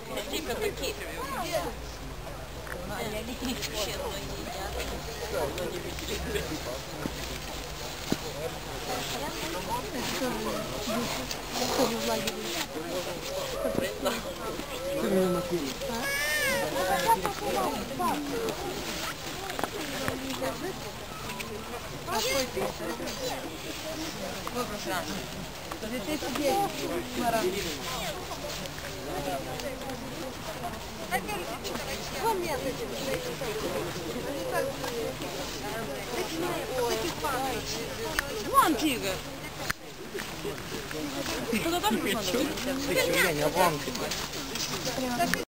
Какие кабаки? Они вообще едят. Вон тигр. Куда там?